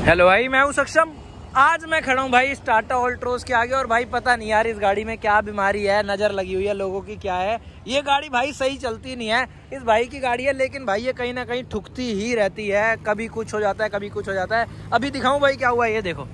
Hello भाई, मैं हूँ सक्षम। आज मैं खड़ा हूँ भाई टाटा ऑल्ट्रोज के आगे और भाई पता नहीं यार इस गाड़ी में क्या बीमारी है, नज़र लगी हुई है लोगों की क्या है। ये गाड़ी भाई सही चलती नहीं है, इस भाई की गाड़ी है लेकिन भाई ये कहीं ना कहीं ठुकती ही रहती है। कभी कुछ हो जाता है, कभी कुछ हो जाता है। अभी दिखाऊं भाई क्या हुआ है, ये देखो।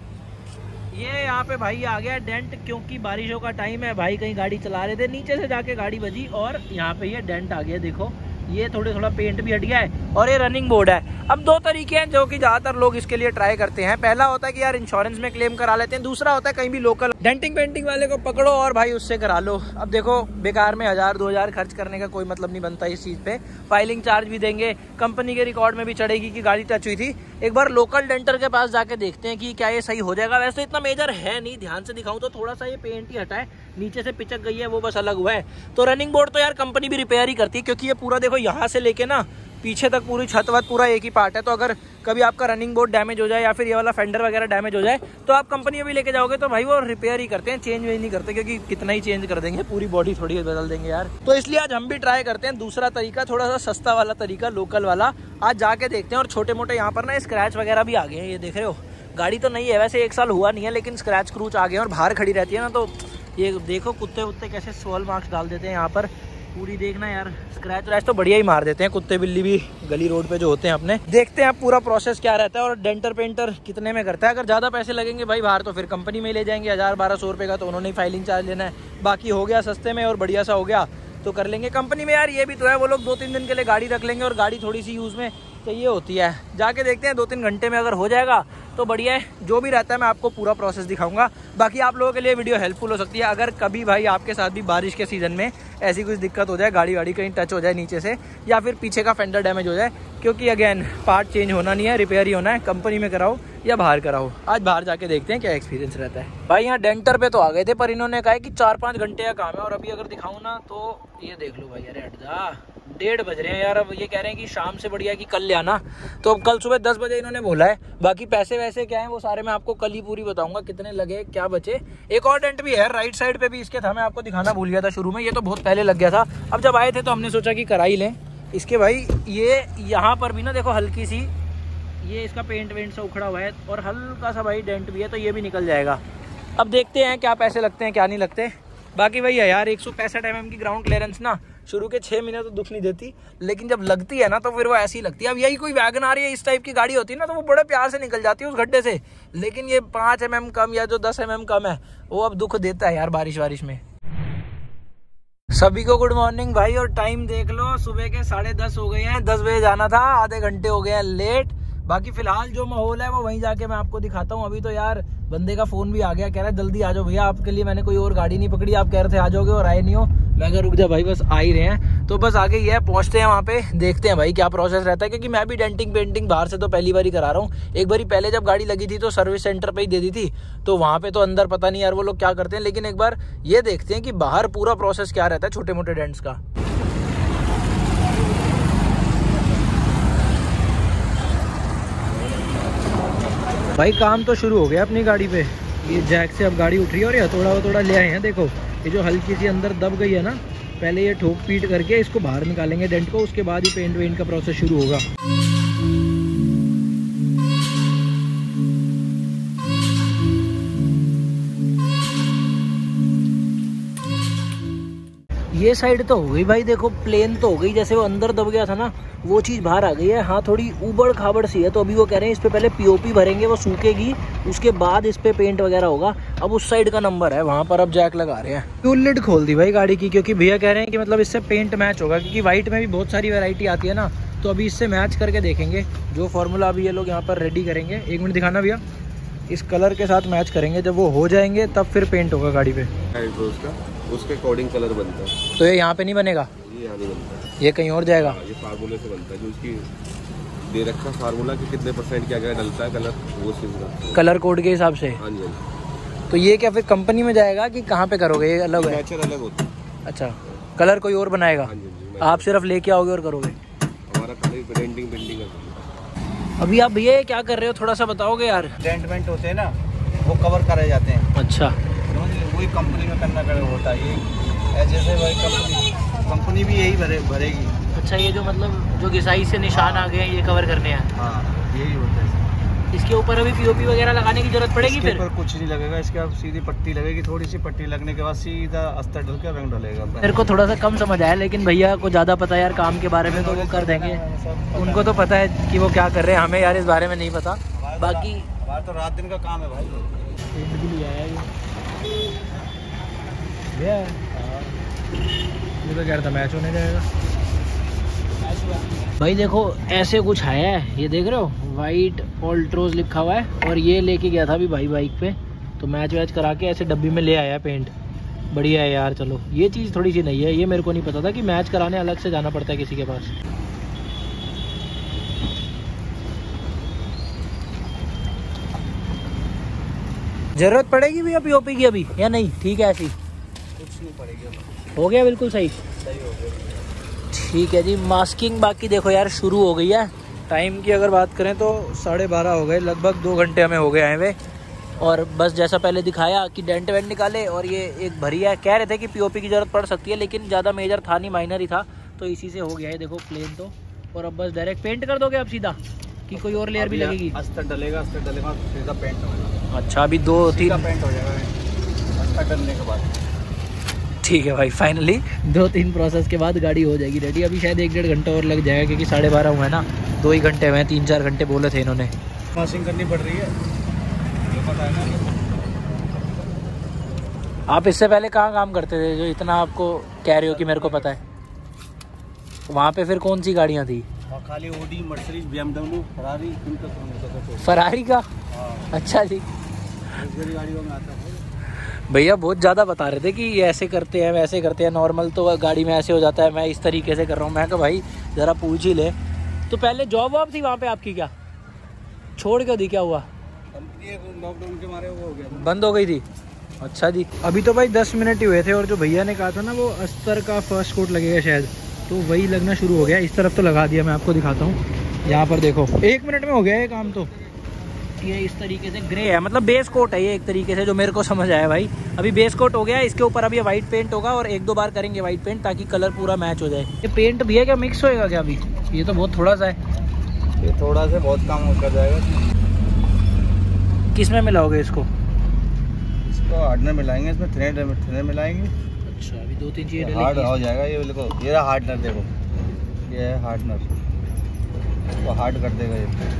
ये यहाँ पे भाई आ गया डेंट, क्योंकि बारिशों का टाइम है भाई, कहीं गाड़ी चला रहे थे, नीचे से जाके गाड़ी बजी और यहाँ पे ये डेंट आ गया। देखो ये थोड़ा पेंट भी हट गया है और ये रनिंग बोर्ड है। अब दो तरीके हैं जो कि ज़्यादातर लोग इसके लिए ट्राई करते हैं। पहला होता है कि यार इंश्योरेंस में क्लेम करा लेते हैं, दूसरा होता है कहीं भी लोकल डेंटिंग पेंटिंग वाले को पकड़ो और भाई उससे करा लो। अब देखो बेकार में 1000-2000 खर्च करने का कोई मतलब नहीं बनता इस चीज़ पे। फाइलिंग चार्ज भी देंगे, कंपनी के रिकॉर्ड में भी चढ़ेगी कि गाड़ी टच हुई थी। एक बार लोकल डेंटर के पास जाके देखते हैं कि क्या ये सही हो जाएगा। वैसे इतना मेजर है नहीं, ध्यान से दिखाऊं तो थोड़ा सा ये पेंट ही हटा है, नीचे से पिचक गई है वो बस अलग हुआ है। तो रनिंग बोर्ड तो यार कंपनी भी रिपेयर ही करती है, क्योंकि ये पूरा देखो यहाँ से लेके ना पीछे तक पूरी छत वत पूरा एक ही पार्ट है। तो अगर कभी आपका रनिंग बोर्ड डैमेज हो जाए या फिर ये वाला फेंडर वगैरह डैमेज हो जाए तो आप कंपनी में भी लेके जाओगे तो भाई वो रिपेयर ही करते हैं, चेंज वेंज नहीं करते, क्योंकि कितना ही चेंज कर देंगे, पूरी बॉडी थोड़ी बदल देंगे यार। तो इसलिए आज हम भी ट्राई करते हैं दूसरा तरीका, थोड़ा सा सस्ता वाला तरीका, लोकल वाला। आज जाके देखते हैं। और छोटे मोटे यहाँ पर ना स्क्रैच वगैरह भी आ गए हैं, ये देख रहे हो। गाड़ी तो नहीं है वैसे, 1 साल हुआ नहीं है, लेकिन स्क्रैच क्रूच आ गए हैं और बाहर खड़ी रहती है ना, तो ये देखो कुत्ते वुत्ते कैसे सोल मार्क्स डाल देते हैं यहाँ पर। पूरी देखना यार, स्क्रैच व्रैच तो बढ़िया ही मार देते हैं कुत्ते बिल्ली भी गली रोड पे जो होते हैं अपने। देखते हैं आप पूरा प्रोसेस क्या रहता है और डेंटर पेंटर कितने में करता है। अगर ज़्यादा पैसे लगेंगे भाई बाहर तो फिर कंपनी में ही ले जाएंगे, 1000-1200 रुपये का तो उन्होंने ही फाइलिंग चार्ज लेना है। बाकी हो गया सस्ते में और बढ़िया सा हो गया तो कर लेंगे कंपनी में। यार ये भी तो है, वो लोग 2-3 दिन के लिए गाड़ी रख लेंगे और गाड़ी थोड़ी सी यूज़ में चाहिए होती है। जाके देखते हैं 2-3 घंटे में अगर हो जाएगा तो बढ़िया है। जो भी रहता है मैं आपको पूरा प्रोसेस दिखाऊंगा। बाकी आप लोगों के लिए वीडियो हेल्पफुल हो सकती है अगर कभी भाई आपके साथ भी बारिश के सीज़न में ऐसी कुछ दिक्कत हो जाए, गाड़ी वाड़ी कहीं टच हो जाए नीचे से या फिर पीछे का फेंडर डैमेज हो जाए, क्योंकि अगेन पार्ट चेंज होना नहीं है, रिपेयर ही होना है। कंपनी में कराओ या बाहर कराओ। आज बाहर जाके देखते हैं क्या एक्सपीरियंस रहता है। भाई यहाँ डेंटर पे तो आ गए थे पर इन्होंने कहा कि 4-5 घंटे का काम है। और अभी अगर दिखाऊं ना तो ये देख लो भाई, अरे हट जा, 1:30 बज रहे हैं यार। अब ये कह रहे हैं कि शाम से बढ़िया कि कल ले आना, तो अब कल सुबह 10 बजे इन्होंने बोला है। बाकी पैसे वैसे क्या है वो सारे मैं आपको कल ही पूरी बताऊंगा, कितने लगे क्या बचे। एक और डेंट भी है राइट साइड पे भी इसके था, मैं आपको दिखाना भूल गया था शुरू में। ये तो बहुत पहले लग गया था, अब जब आए थे तो हमने सोचा कि करा ही लें इसके। भाई ये यहाँ पर भी ना देखो हल्की सी ये इसका पेंट वेंट से उखड़ा हुआ है और हल्का सा भाई डेंट भी है, तो ये भी निकल जाएगा। अब देखते हैं क्या पैसे लगते हैं क्या नहीं लगते। बाकी वही है यार, 165 mm की ग्राउंड क्लियरेंस ना शुरू के 6 महीने तो दुख नहीं देती, लेकिन जब लगती है ना तो फिर वो ऐसी लगती है। अब यही कोई वैगन आ रही है इस टाइप की गाड़ी होती है ना तो वो बड़े प्यार से निकल जाती है उस गड्ढे से, लेकिन ये 5 mm कम या जो 10 mm कम है वो अब दुख देता है यार बारिश वारिश में। सभी को गुड मॉर्निंग भाई। और टाइम देख लो, सुबह के 10:30 हो गए हैं। 10 बजे जाना था, आधे घंटे हो गए हैं लेट। बाकी फिलहाल जो माहौल है वो वहीं जाके मैं आपको दिखाता हूँ। अभी तो यार बंदे का फोन भी आ गया, कह रहा है जल्दी आ जाओ भैया, आपके लिए मैंने कोई और गाड़ी नहीं पकड़ी, आप कह रहे थे आ जाओगे और आए नहीं हो। मैं कहा रुक जा भाई, बस आ ही रहे हैं। तो बस आगे ही है, पहुंचते हैं वहाँ पे, देखते हैं भाई क्या प्रोसेस रहता है। क्योंकि मैं भी डेंटिंग पेंटिंग बाहर से तो पहली बार ही करा रहा हूँ। एक बार पहले जब गाड़ी लगी थी तो सर्विस सेंटर पे ही दे दी थी, तो वहाँ पे तो अंदर पता नहीं यार वो लोग क्या करते हैं। लेकिन एक बार ये देखते हैं कि बाहर पूरा प्रोसेस क्या रहता है छोटे मोटे डेंट्स का। भाई काम तो शुरू हो गया अपनी गाड़ी पे। ये जैक से अब गाड़ी उठ रही है और ये हथौड़ा ले आए हैं। देखो ये जो हल्की सी अंदर दब गई है ना, पहले ये ठोक पीट करके इसको बाहर निकालेंगे डेंट को, उसके बाद ही पेंट वेंट का प्रोसेस शुरू होगा। ये साइड तो हो गई भाई, देखो प्लेन तो हो गई, जैसे वो अंदर दब गया था ना वो चीज़ बाहर आ गई है। हाँ थोड़ी उबड़ खाबड़ सी है, तो अभी वो कह रहे हैं इस पे पहले पीओपी भरेंगे, वो सूखेगी, उसके बाद इस पे पेंट वगैरह होगा। अब उस साइड का नंबर है, वहाँ पर अब जैक लगा रहे हैं। फ्यूल लिड खोल दी भाई गाड़ी की, क्योंकि भैया कह रहे हैं कि मतलब इससे पेंट मैच होगा, क्योंकि वाइट में भी बहुत सारी वैरायटी आती है ना, तो अभी इससे मैच करके देखेंगे। जो फॉर्मूला अभी ये लोग यहाँ पर रेडी करेंगे, 1 मिनट दिखाना भैया, इस कलर के साथ मैच करेंगे। जब वो हो जाएंगे तब फिर पेंट होगा गाड़ी पे, उसके अकॉर्डिंग कलर बनता है। तो ये यहाँ पे नहीं बनेगा, ये यहाँ नहीं बनता है, ये कहीं और जाएगा। ये फार्मूले से बनता है, जो उसकी दे रखा फार्मूला कि कितने % क्या क्या डलता है कलर, वो चीज़ कलर कोड के हिसाब से। हाँ जी। तो ये क्या फिर कंपनी में जाएगा कि कहाँ पे करोगे, ये अलग है? मैचर अलग होता है। अच्छा, कलर कोई और बनाएगा? हाँ जी, आप सिर्फ लेके आओगे और करोगे? हमारा खाली पेंटिंग पेंटिंग है। अभी आप भैया क्या कर रहे हो, थोड़ा सा बताओगे यार? डेंट वेंट होते हैं ना वो कवर करे जाते हैं। अच्छा, वही कंपनी में करना होता है ये, जैसे वही कंपनी भी यही भरेगी। अच्छा, ये जो मतलब जो घिसाई से निशान आ गए हैं ये कवर करने हैं? हाँ यही होता है। इसके ऊपर अभी पीओपी वगैरह लगाने की जरूरत पड़ेगी इसके फिर? ऊपर कुछ नहीं लगेगा, इसके अब सीधी पट्टी लगेगी, थोड़ी सी पट्टी लगने के बाद सीधा अस्तर डल के रंग डलेगा। मेरे को थोड़ा सा कम समझ आया, लेकिन भैया को ज़्यादा पता है यार काम के बारे में, तो वो कर देंगे। उनको तो पता है कि वो क्या कर रहे हैं, हमें यार इस बारे में नहीं पता। बाकी हमारा तो रात दिन का काम है भाई। ये तो कह रहा था मैच होने जाएगा भाई। देखो ऐसे कुछ आया है, ये देख रहे हो, वाइट ऑल्ट्रोज लिखा हुआ है, और ये लेके गया था अभी भाई बाइक पे, तो मैच वैच करा के ऐसे डब्बी में ले आया पेंट। बढ़िया है यार। चलो ये चीज़ थोड़ी सी नहीं है, ये मेरे को नहीं पता था कि मैच कराने अलग से जाना पड़ता है किसी के पास। जरूरत पड़ेगी भैया पीओपी की अभी या नहीं? ठीक है, ऐसी कुछ नहीं पड़ेगी, हो गया बिल्कुल सही। सही हो गया। ठीक है जी, मास्किंग बाकी देखो यार शुरू हो गई है। टाइम की अगर बात करें तो 12:30 हो गए, लगभग 2 घंटे हमें हो गए आए हुए। और बस जैसा पहले दिखाया कि डेंट वेंट निकाले, और ये एक भरिया है। कह रहे थे कि पीओपी की ज़रूरत पड़ सकती है, लेकिन ज़्यादा मेजर था नहीं, माइनर ही था, तो इसी से हो गया है। देखो प्लेन तो, और अब बस डायरेक्ट पेंट कर दोगे आप सीधा, कि कोई और लेयर भी लगेगी? अस्तर डलेगा, अस्तर डलेगा सीधा पेंट होगा। अच्छा, अभी 2-3 पेंट हो जाएगा अस्तर डलने के बाद। ठीक है भाई, फाइनली 2-3 प्रोसेस के बाद गाड़ी हो जाएगी रेडी। अभी शायद 1-1.5 घंटा और लग जाएगा, क्योंकि 12:30 हुआ है ना, 2 ही घंटे हुए हैं, 3-4 घंटे बोले थे इन्होंने। वॉशिंग करनी पड़ रही है, ये पता है ना। आप इससे पहले कहाँ काम करते थे जो इतना आपको कह रहे हो कि मेरे को पता है? वहाँ पे फिर कौन सी गाड़ियाँ थी? और खाली ओडी, मर्सिडीज, BMW, फरारी, इनका काम होता था। फरारी का? हाँ, अच्छा जी। लग्जरी गाड़ियों में आता है भैया बहुत ज़्यादा बता रहे थे कि ये ऐसे करते हैं वैसे करते हैं, नॉर्मल तो गाड़ी में ऐसे हो जाता है, मैं इस तरीके से कर रहा हूँ। मैं कहा भाई ज़रा पूछ ही ले। तो पहले जॉब वॉब थी वहाँ पे आपकी, क्या छोड़ के दी, क्या हुआ? कंपनी लॉकडाउन के मारे वो हो गया, बंद हो गई थी? अच्छा जी। अभी तो भाई 10 मिनट ही हुए थे, और जो भैया ने कहा था ना वो अस्तर का फर्स्ट कोट लगेगा शायद, तो वही लगना शुरू हो गया। इस तरफ तो लगा दिया, मैं आपको दिखाता हूँ। यहाँ पर देखो 1 मिनट में हो गया ये काम। तो ये इस तरीके से ग्रे है, मतलब बेस कोट है ये एक तरीके से, जो मेरे को समझ आया भाई। अभी बेस कोट हो गया, इसके ऊपर अभी वाइट पेंट होगा, और 1-2 बार करेंगे वाइट पेंट, ताकि कलर पूरा मैच हो जाए। ये पेंट भी है क्या, मिक्स होएगा क्या अभी? ये तो बहुत थोड़ा सा है। ये थोड़ा सा बहुत काम कर जाएगा। किस में मिलाओगे इसको? इसको हार्डनर मिलाएंगे, इसमें थिनर मिलाएंगे। अच्छा, अभी 2-3 चीज़ें हार्ड हो जाएगा। ये देखो, ये रहा हार्डनर, देखो ये है हार्डनर, वो हार्ड कर देगा ये।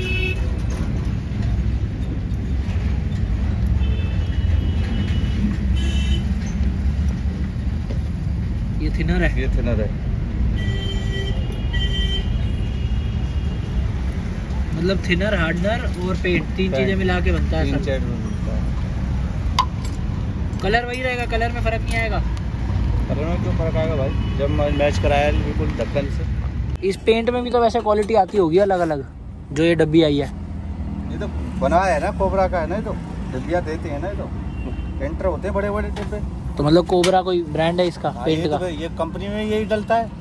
ये थिनर है? ये थिनर है, मतलब थिनर, हार्डनर और पेंट, 3 चीज़ें मिला के बनता है। 3 चैट में बनता है। कलर वही रहेगा, कलर में फ़र्क नहीं आएगा? कलर में क्यों फर्क आएगा भाई, जब मैच कराया बिल्कुल ढक्कन से। इस पेंट में भी तो वैसे क्वालिटी आती होगी अलग अलग, जो ये डब्बी आई है। ये तो बनाया है ना, कोबरा का है ना, ये तो डब्बियाँ देते हैं ना, ये तो पेंटर होते हैं बड़े बड़े डिब्बे। तो मतलब कोबरा कोई ब्रांड है इसका? हाँ, पेंट ये का तो ये कंपनी में यही डलता है।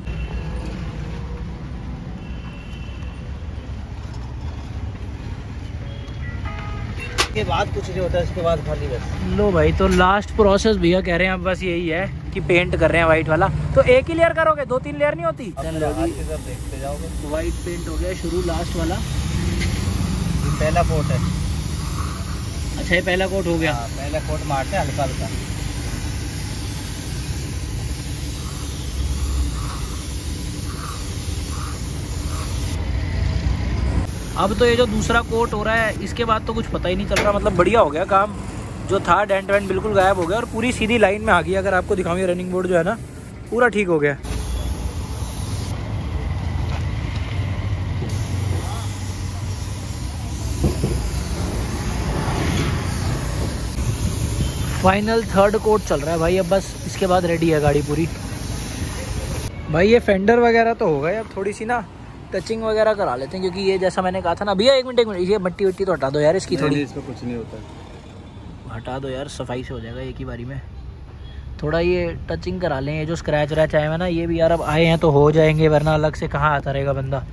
इसके बाद कुछ नहीं होता, इसके बाद खाली बस। लो भाई, तो लास्ट प्रोसेस भैया कह रहे हैं अब बस यही है कि पेंट कर रहे हैं वाइट वाला। तो एक ही लेयर करोगे, 2-3 लेयर नहीं होती? देखते जाओगे। वाइट पेंट हो गया शुरू, लास्ट वाला ये पहला कोट है। अच्छा, ये पहला कोट हो गया। हाँ, पहला कोट मारते हैं हल्का हल्का। अब तो ये जो दूसरा कोट हो रहा है, इसके बाद तो कुछ पता ही नहीं चल रहा। मतलब बढ़िया हो गया काम, जो था डेंट वेंट बिल्कुल गायब हो गया, और पूरी सीधी लाइन में आ गई। अगर आपको दिखाऊं, ये रनिंग बोर्ड जो है ना पूरा ठीक हो गया। फाइनल 3rd कोट चल रहा है भाई, अब बस इसके बाद रेडी है गाड़ी पूरी। भाई ये फेंडर वगैरह तो हो गए, अब थोड़ी सी ना टचिंग वगैरह करा लेते हैं, क्योंकि ये जैसा मैंने कहा था ना भैया। 1 मिनट, ये मट्टी वट्टी तो हटा दो यार इसकी थोड़ी। इसमें कुछ नहीं होता, हटा दो यार, सफाई से हो जाएगा एक ही बारी में। थोड़ा ये टचिंग करा लें, ये जो स्क्रैच वैच आए हैं ना, ये भी यार अब आए हैं तो हो जाएंगे, वरना अलग से कहाँ आता रहेगा बंदा।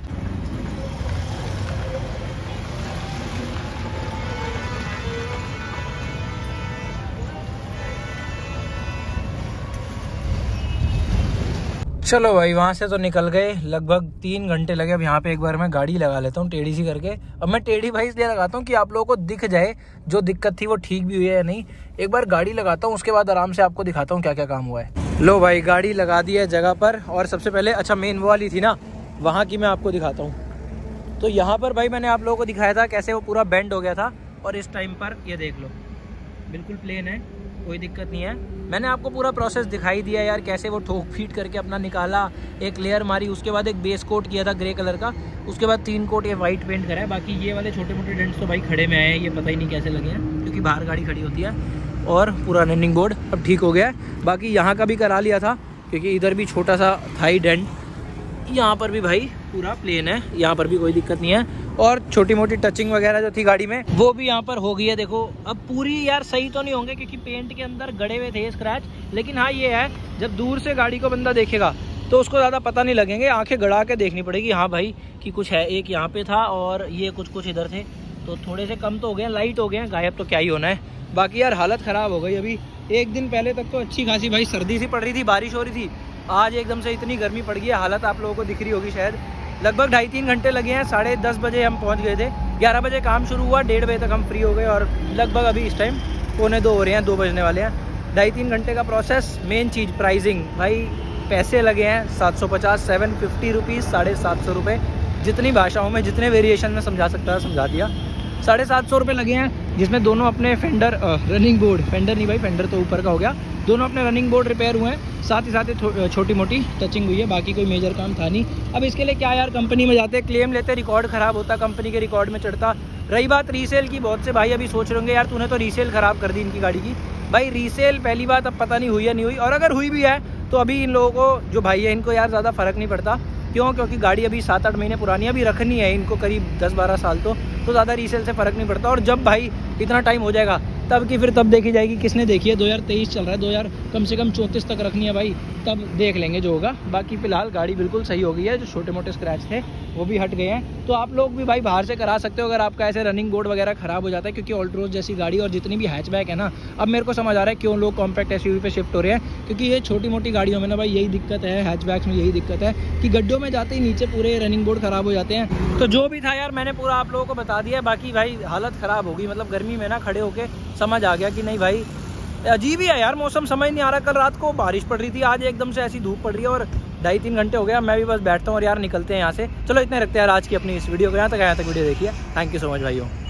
चलो भाई वहाँ से तो निकल गए, लगभग 3 घंटे लगे। अब यहाँ पे एक बार मैं गाड़ी लगा लेता हूँ टेढ़ी सी करके। अब मैं टेढ़ी भाई इसलिए लगाता हूँ कि आप लोगों को दिख जाए जो दिक्कत थी वो ठीक भी हुई है या नहीं। एक बार गाड़ी लगाता हूँ, उसके बाद आराम से आपको दिखाता हूँ क्या क्या काम हुआ है। लो भाई गाड़ी लगा दी है जगह पर, और सबसे पहले अच्छा मेन वो वाली थी ना, वहाँ की मैं आपको दिखाता हूँ। तो यहाँ पर भाई मैंने आप लोगों को दिखाया था कैसे वो पूरा बेंड हो गया था, और इस टाइम पर ये देख लो बिल्कुल प्लेन है, कोई दिक्कत नहीं है। मैंने आपको पूरा प्रोसेस दिखाई दिया यार, कैसे वो ठोक फीट करके अपना निकाला, एक लेयर मारी, उसके बाद एक बेस कोट किया था ग्रे कलर का, उसके बाद 3 कोट ये वाइट पेंट करा है। बाकी ये वाले छोटे मोटे डेंट्स तो भाई खड़े में आए हैं, ये पता ही नहीं कैसे लगे हैं क्योंकि बाहर गाड़ी खड़ी होती है। और पूरा रनिंग बोर्ड अब ठीक हो गया है। बाकी यहाँ का भी करा लिया था क्योंकि इधर भी छोटा सा था ही डेंट, यहाँ पर भी भाई पूरा प्लेन है, यहाँ पर भी कोई दिक्कत नहीं है। और छोटी मोटी टचिंग वगैरह जो थी गाड़ी में वो भी यहाँ पर हो गई है। देखो अब पूरी यार सही तो नहीं होंगे क्योंकि पेंट के अंदर गड़े हुए थे स्क्रैच, लेकिन हाँ ये है जब दूर से गाड़ी को बंदा देखेगा तो उसको ज़्यादा पता नहीं लगेंगे, आंखें गड़ा के देखनी पड़ेगी। हाँ भाई कि कुछ है, एक यहाँ पे था और ये कुछ इधर थे, तो थोड़े से कम तो हो गए, लाइट हो गए, गायब तो क्या ही होना है। बाकी यार हालत ख़राब हो गई। अभी एक दिन पहले तक तो अच्छी खासी भाई सर्दी सी पड़ रही थी, बारिश हो रही थी, आज एकदम से इतनी गर्मी पड़ गई है, हालत आप लोगों को दिख रही होगी शायद। लगभग 2.5-3 घंटे लगे हैं, 10:30 बजे हम पहुंच गए थे, 11 बजे काम शुरू हुआ, 1:30 बजे तक हम फ्री हो गए, और लगभग अभी इस टाइम 1:45 हो रहे हैं, 2 बजने वाले हैं। 2.5-3 घंटे का प्रोसेस। मेन चीज़ प्राइसिंग, भाई पैसे लगे हैं 750, 750 रुपीज़, 750 रुपये। जितनी भाषाओं में जितने वेरिएशन में समझा सकता है समझा दिया। 750 रुपये लगे हैं, जिसमें दोनों अपने फेंडर रनिंग बोर्ड, फेंडर नहीं भाई फेंडर तो ऊपर का हो गया, दोनों अपने रनिंग बोर्ड रिपेयर हुए हैं, साथ ही साथ छोटी मोटी टचिंग हुई है, बाकी कोई मेजर काम था नहीं। अब इसके लिए क्या यार, कंपनी में जाते क्लेम लेते, रिकॉर्ड ख़राब होता, कंपनी के रिकॉर्ड में चढ़ता। रही बात रीसेल की, बहुत से भाई अभी सोच रहे होंगे यार तूने तो रीसेल ख़राब कर दी इनकी गाड़ी की। भाई रीसेल पहली बात अब पता नहीं हुई या नहीं हुई, और अगर हुई भी है तो अभी इन लोगों को जो भाई है इनको यार ज़्यादा फ़र्क नहीं पड़ता। क्यों? क्योंकि गाड़ी अभी 7-8 महीने पुरानी अभी रखनी है इनको, करीब 10-12 साल तो ज़्यादा रीसेल से फ़र्क नहीं पड़ता। और जब भाई इतना टाइम हो जाएगा तब की फिर तब देखी जाएगी। किसने देखी है? 2023 चल रहा है, 2000 कम से कम 34 तक रखनी है भाई, तब देख लेंगे जो होगा। बाकी फ़िलहाल गाड़ी बिल्कुल सही हो गई है, जो छोटे मोटे स्क्रैच थे वो भी हट गए हैं। तो आप लोग भी भाई बाहर से करा सकते हो अगर आपका ऐसे रनिंग बोर्ड वगैरह ख़राब हो जाता है, क्योंकि ऑल्ट्रोज जैसी गाड़ी और जितनी भी हैचबैक है ना, अब मेरे को समझ आ रहा है क्यों लोग कॉम्पैक्ट एसयूवी पे शिफ्ट हो रहे हैं, क्योंकि ये छोटी मोटी गाड़ियों में ना भाई यही दिक्कत है, हैचबैक्स में यही दिक्कत है कि गड्ढों में जाते ही नीचे पूरे रनिंग बोर्ड ख़राब हो जाते हैं। तो जो भी था यार मैंने पूरा आप लोगों को बता दिया। बाकी भाई हालत ख़राब होगी, मतलब गर्मी में ना खड़े होके समझ आ गया कि नहीं भाई अजीब ही है यार मौसम, समझ नहीं आ रहा। कल रात को बारिश पड़ रही थी, आज एकदम से ऐसी धूप पड़ रही है, और 2.5-3 घंटे हो गया। मैं भी बस बैठता हूँ और यार निकलते हैं यहाँ से। चलो इतने रखते हैं यार आज की अपनी इस वीडियो को, यहाँ तक आया तक वीडियो देखिए। थैंक यू सो मच भाइयों।